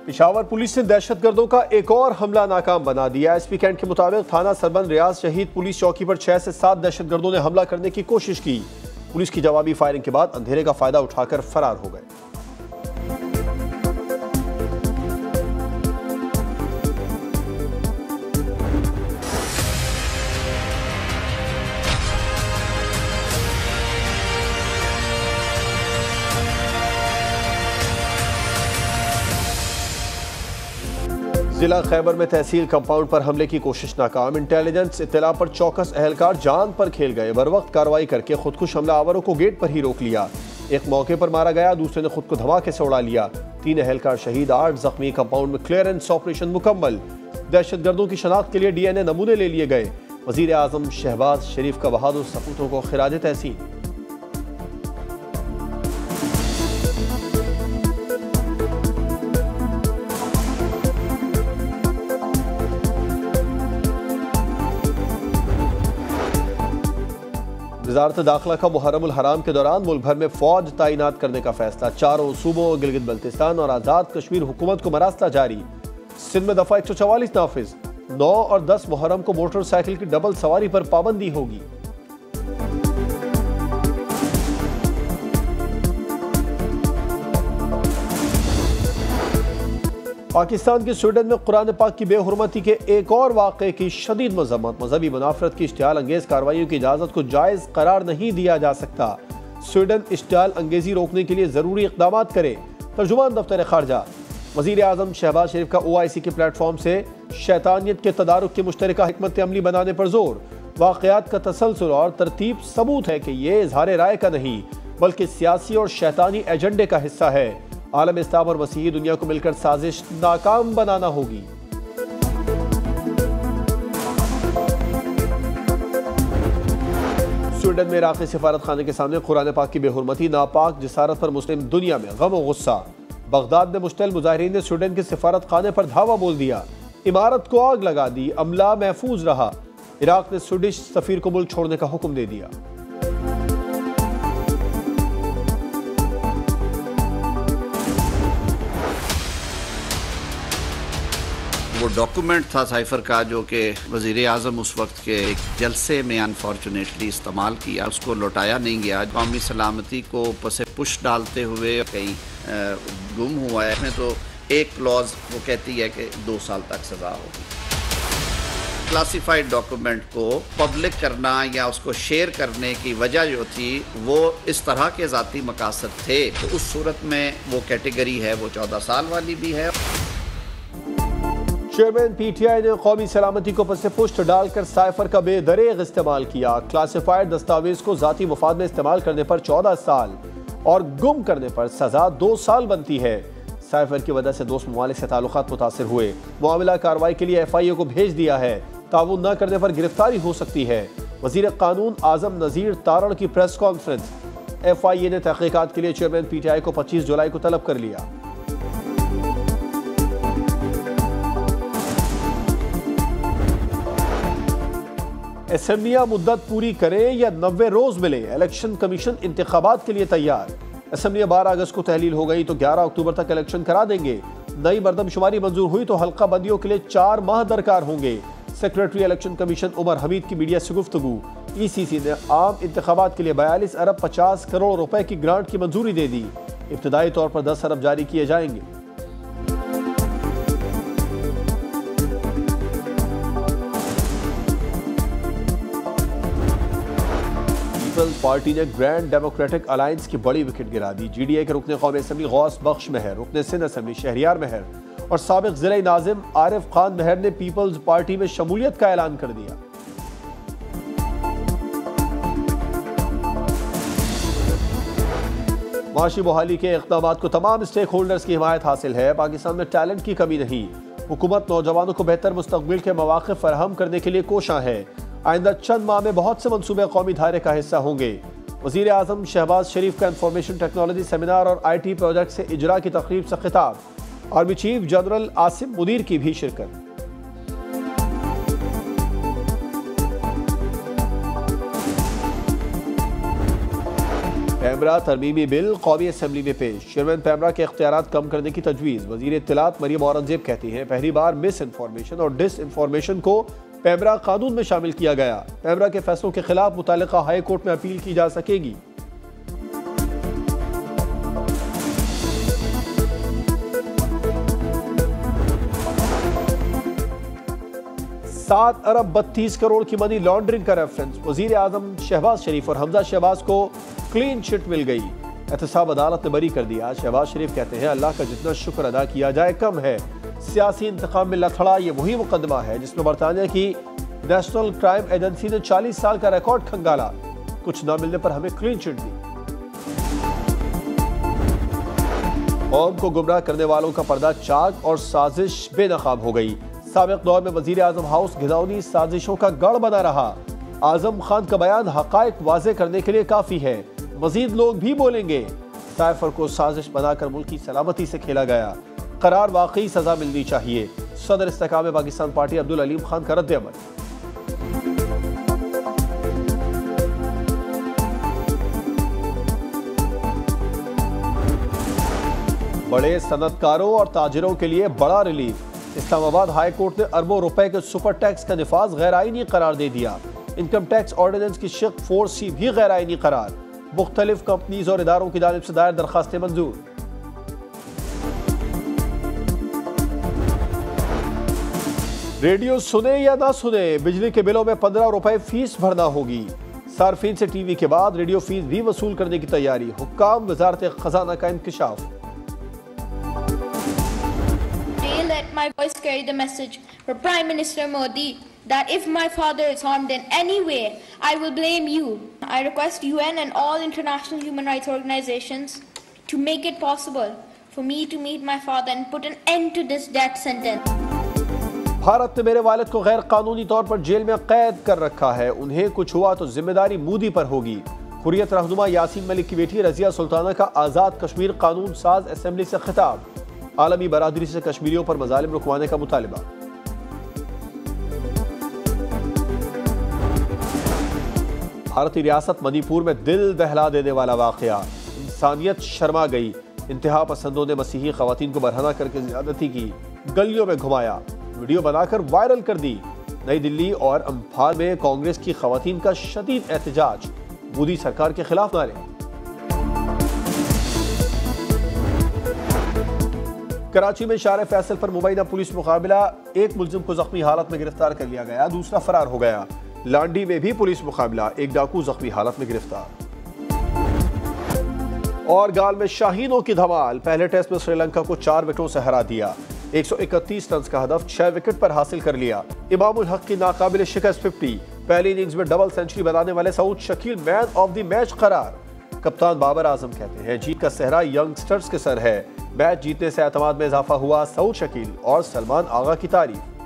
Peshawar police ने दहशतगर्दों का एक और हमला नाकाम बना दिया। एसपी कैंट के मुताबिक थाना सरबंद रियाज शहीद पुलिस चौकी पर 6 से 7 दहशतगर्दों ने हमला करने की कोशिश की। पुलिस की जवाबी फायरिंग के बाद अंधेरे का फायदा उठाकर फरार हो गए। जिला खैबर में तहसील कंपाउंड पर हमले की कोशिश नाकाम। इंटेलिजेंस इत्तला पर चौकस अहलकार जान पर खेल गए। बर वक्त कार्रवाई करके खुदकुश हमलावरों को गेट पर ही रोक लिया। एक मौके पर मारा गया, दूसरे ने खुद को धमाके से उड़ा लिया। 3 अहलकार शहीद, 8 जख्मी। कंपाउंड में क्लियरेंस ऑपरेशन मुकम्मल। दहशतगर्दों की शनाख्त के लिए DNA नमूने ले लिए गए। वजीर आजम शहबाज शरीफ का बहादुर सपूतों को खिराज तहसीन। वजारत दाखिला का मुहर्रमुल हराम के दौरान मुल्क भर में फौज तैनात करने का फैसला। 4 सूबों गिलगित बल्तिस्तान और आज़ाद कश्मीर हुकूमत को मरासला जारी। सिंध में दफा 144 नाफिज। 9 और 10 मुहर्रम को मोटरसाइकिल की डबल सवारी पर पाबंदी होगी। पाकिस्तान के स्वीडन में कुरान पाक की बेहुरमती के एक और वाक़े की शदीद मज़म्मत। मजहबी मुनाफरत की इश्तियाल अंगेज कार्रवाइयों की इजाज़त को जायज़ करार नहीं दिया जा सकता। स्वीडन इश्तियाल अंगेजी रोकने के लिए ज़रूरी इक़दाम करे। तर्जुमान दफ्तर ख़ारजा। वज़ीर आज़म शहबाज शरीफ का OIC के प्लेटफॉर्म से शैतानियत के तदारुक की मुश्तरका हिकमत अमली बनाने पर जोर। वाक़यात का तसलसल और तरतीब सबूत है कि ये इज़हार राय का नहीं बल्कि सियासी और शैतानी एजेंडे का हिस्सा है। आलम इस्लाम और मसीही दुनिया को मिलकर साजिश नाकाम बनाना होगी। स्वीडन में इराक़ी सिफारत खाने के सामने कुरान पाक की बेहुरमती, नापाक जिसारत पर मुस्लिम दुनिया में गम और गुस्सा। बगदाद में मुश्तल मुजाहिरीन ने स्वीडन के सिफारत खाने पर धावा बोल दिया। इमारत को आग लगा दी, अमला महफूज रहा। इराक ने स्वीडिश सफीर को मुल्क छोड़ने का हुक्म दे दिया। वो डॉक्यूमेंट था साइफर का जो कि वज़ीर आज़म उस वक्त के एक जलसे में अनफॉर्चुनेटली इस्तेमाल किया, उसको लौटाया नहीं गया। कौमी सलामती को पसे पुश डालते हुए कहीं गुम हुआ है। इसमें तो एक क्लॉज वो कहती है कि 2 साल तक सज़ा होगी। क्लासिफाइड डॉक्यूमेंट को पब्लिक करना या उसको शेयर करने की वजह जो थी वो इस तरह के ज़ाती मकासद थे, तो उस सूरत में वो कैटेगरी है वो 14 साल वाली भी है। चेयरमैन PTI ने कौमी सलामती को पसे पुष्ट डालकर साइफर का बेदरेग इस्तेमाल किया। क्लासिफाइड दस्तावेज को ज़ाती मुफाद में इस्तेमाल करने पर 14 साल और गुम करने पर सजा 2 साल बनती है। साइफर की वजह से दोस्त ममालिक से ताल्लुकात मुतासिर हुए। मामला कार्रवाई के लिए FIA को भेज दिया है। ताउन न करने पर गिरफ्तारी हो सकती है। वज़ीर कानून आज़म नज़ीर तारण की प्रेस कॉन्फ्रेंस। FIA ने तहकीकात के लिए चेयरमैन PTI को 25 जुलाई को तलब कर लिया। असेंबलियां मुद्दत पूरी करें या 90 रोज मिले, इलेक्शन कमीशन इंतखाबात के लिए तैयार। असेंबलियां 12 अगस्त को तहलील हो गई तो 11 अक्टूबर तक इलेक्शन करा देंगे। नई मरदमशुमारी मंजूर हुई तो हल्का बंदियों के लिए 4 माह दरकार होंगे। Secretary election commission Umar Hameed की मीडिया से गुफ्तगू। ECC ने आम इंतखाबात के लिए 42 अरब 50 करोड़ रुपए की ग्रांट की मंजूरी दे दी। इब्तदाई तौर पर 10 अरब जारी किए जाएंगे। पार्टी ने ग्रैंड डेमोक्रेटिक अलायंस की बड़ी विकेट गिरा दी। GDA के रुकने कौमी असेंबली गौस बख्श महर, रुकने सिंध असेंबली शहरियार महर और साबिक जिला नाजिम आरिफ खान महर ने पीपल्स पार्टी में शमूलियत का ऐलान कर दिया। माशी बहाली के इक़दाम को तमाम स्टेक होल्डर्स की हिमायत हासिल है। पाकिस्तान में टैलेंट की कमी नहीं। हुकूमत नौजवानों को बेहतर मुस्तकबिल के मौक़े फराहम करने के लिए कोशां है। आइंदा चंद माह में बहुत से मंसूबे कौमी धारे का हिस्सा होंगे। वज़ीर आज़म शहबाज शरीफ का इंफॉर्मेशन टेक्नोलॉजी सेमिनार और IT प्रोजेक्ट से इजरा की तकरीब से खिताब। Army chief general Asim Munir की भी शिरकत। पैमरा तरमीमी बिल कौमी असम्बली में पेश। चेयरमैन पैमरा के इख्तियारात कम करने की तजवीज़। वज़ीर इत्तलात मरियम औरंगज़ेब कहती हैं पहली बार मिस इन्फॉर्मेशन और डिस इन्फॉर्मेशन को पैमरा कानून में शामिल किया गया। पैमरा के फैसलों के खिलाफ मुतालिका हाई कोर्ट में अपील की जा सकेगी। 7 अरब 32 करोड़ की मनी लॉन्ड्रिंग का रेफरेंस। वजीर आजम शहबाज शरीफ और हमजा शहबाज को क्लीन चिट मिल गई। एहतसाब अदालत ने बरी कर दिया। शहबाज शरीफ कहते हैं अल्लाह का जितना शुक्र अदा किया जाए कम है। सियासी इंतकाम में लथड़ा ये वही मुकदमा है जिसमें बरतानिया की नेशनल क्राइम एजेंसी ने 40 साल का रिकॉर्ड खंगाला। कुछ न मिलने पर हमें क्लीन चिट दी। कौम को गुमराह करने वालों का पर्दा चाक और साजिश बेनकाब हो गई। साबिक दौर में वजीर आजम हाउस घिनौनी साजिशों का गढ़ बना रहा। आजम खान का बयान हकायक वाजे करने के लिए काफी है, मजीद लोग भी बोलेंगे। साइफर को साजिश बनाकर मुल्क की सलामती से खेला गया। करार वाकई सजा मिलनी चाहिए। सदर इस्तेकाम पाकिस्तान पार्टी अब्दुल अलीम खान का रद्द अमल। बड़े सनतकारों और ताजिरों के लिए बड़ा रिलीफ। इस्लामाबाद हाई कोर्ट ने अरबों रुपए के सुपर टैक्स का निफाज गैर आईनी करार दे दिया। इनकम टैक्स ऑर्डिनेंस की शिक 4C भी गैर आईनी करार। मुख्तलिफ कंपनीज और इदारों की जानिब से दायर दरखास्तें मंजूर। रेडियो सुने या ना सुने, बिजली के बिलों में 15 रुपए फीस भरना होगी। सार्फिन से टीवी के बाद रेडियो फीस भी वसूल करने की तैयारी। हुक्काम वजारत खजाना का इंकशाफ। Let my voice carry the message for Prime Minister Modi that if my father is harmed in any way, I will blame you. I request UN and all international human rights organizations to make it possible for me to meet my father and put an end to this death sentence. Bharat ने मेरे वालिद को गैर कानूनी तौर पर jail में कैद कर रखा है। उन्हें कुछ हुआ तो जिम्मेदारी मोदी पर होगी। हुर्रियत रहनुमा यासीन मलिक की बेटी रजिया सुल्ताना का आज़ाद कश्मीर कानून साज असेंबली से खिताब। आलमी बरादरी से कश्मीरियों पर मजालिम रुकवाने का मुतालिबा। भारतीय रियासत मणिपुर में दिल दहला देने वाला वाकया। इंसानियत शर्मा गई। इंतहा पसंदों ने मसीही खवातीन को बरहना करके ज्यादती की, गलियों में घुमाया, वीडियो बनाकर वायरल कर दी। नई दिल्ली और अम्फाल में कांग्रेस की खवातीन का शदीद एहतजाज। मोदी सरकार के खिलाफ नारे। कराची में शार फैसल पर मुबैना पुलिस मुकाबला। एक मुलजिम को जख्मी हालत में गिरफ्तार कर लिया गया, दूसरा फरार हो गया। लांडी में भी पुलिस मुकाबला, एक डाकू जख्मी हालत में गिरफ्तार। और गाल में शाहीनों की धमाल। पहले टेस्ट में श्रीलंका को 4 विकेटों से हरा दिया। 131 रन का हदफ 6 विकेट पर हासिल कर लिया। इमामुल हक की नाकाबिल शिकस्त 50। पहली इनिंग्स में डबल सेंचुरी बनाने वाले Saud Shakeel man of the match करार। कप्तान बाबर आजम कहते हैं जीत का सेहरा यंगस्टर्स के सर है। मैच जीतने से एतमाद में इजाफा हुआ। सऊद शकील और सलमान आगा की तारीफ।